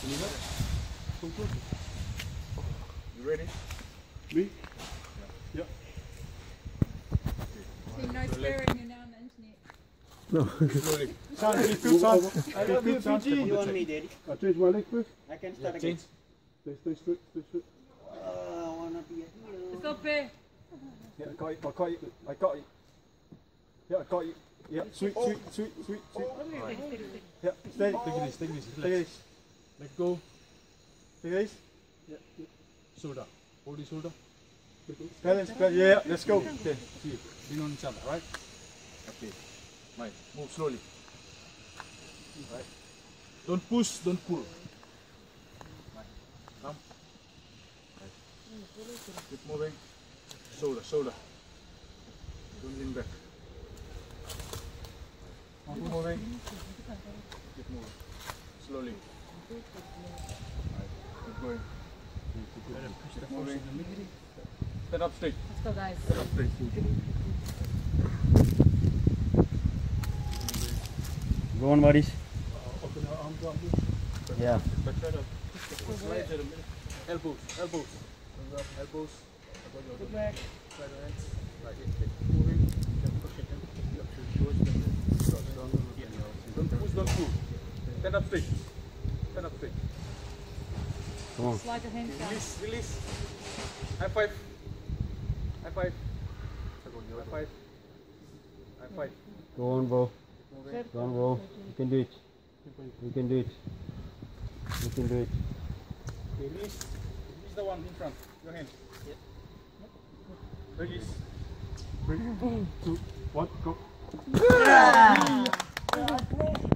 You ready? Me? Yeah. See, no swearing, you're now on the internet. No. Son, keep son. I love you, Fiji. You want me, Daddy? I change my leg first. I can start again. Change. Stay straight, stay straight. I wanna be a hero. Stop there. Yeah, I got you. I got you. Yeah, I got you. Yeah, sweet. Yeah, stay. Take it easy. Let go. Take it easy. Yeah. Shoulder. Hold the shoulder. Balance. Yeah, let's go. Okay, see. Lean on each other, right? Okay. Right. Move slowly. Right. Don't push, don't pull. Right. Come. Right. Keep moving. Shoulder. Don't lean back. Keep moving. Keep moving. Slowly. Right. Keep going. Keep moving. Stand up straight. Let's go, guys. Stand up straight. Go on, buddies. Open your arms up. Yeah. Elbows. Elbows. Good back. Right hands. Right. Moving. Don't push, don't pull. Stand up straight. Come on. Slide your hands down. Release. High five. Go on, bro. Go on, bro. You can do it. Release the one in front. Your hand. Release. 3, 2, 1, go.